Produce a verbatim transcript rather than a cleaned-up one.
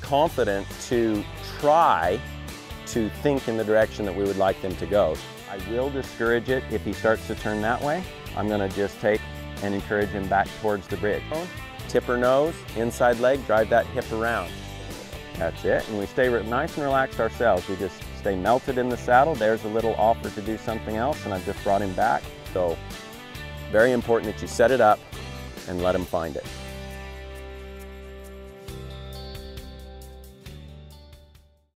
confident to try to think in the direction that we would like them to go. I will discourage it if he starts to turn that way. I'm going to just take and encourage him back towards the bridge. Tipper nose, inside leg, drive that hip around. That's it, and we stay nice and relaxed ourselves. We just stay melted in the saddle. There's a little offer to do something else, and I've just brought him back. So very important that you set it up and let him find it.